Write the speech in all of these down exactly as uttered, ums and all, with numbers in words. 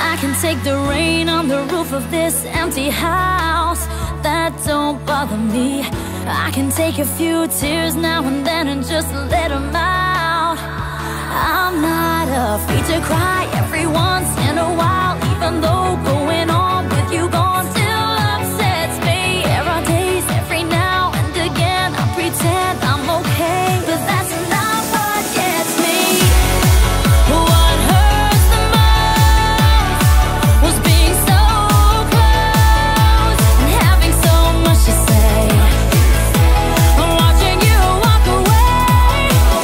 I can take the rain on the roof of this empty house. That don't bother me. I can take a few tears now and then and just let them out. I'm not afraid to cry every once in a while, even though going on with you gone still upsets me. There are days every now and again I pretend I'm okay, but that's not what gets me. What hurts the most was being so close and having so much to say, watching you walk away,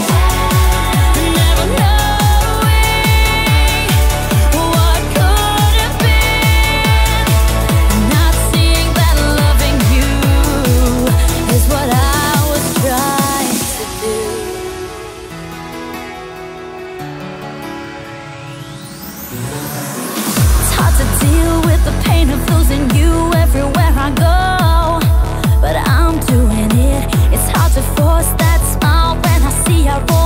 never knowing what could have been, not seeing that loving you is what I was trying to do. It's hard to deal with the pain of losing you everywhere I go, but I'm doing it. It's hard to force that smile when I see our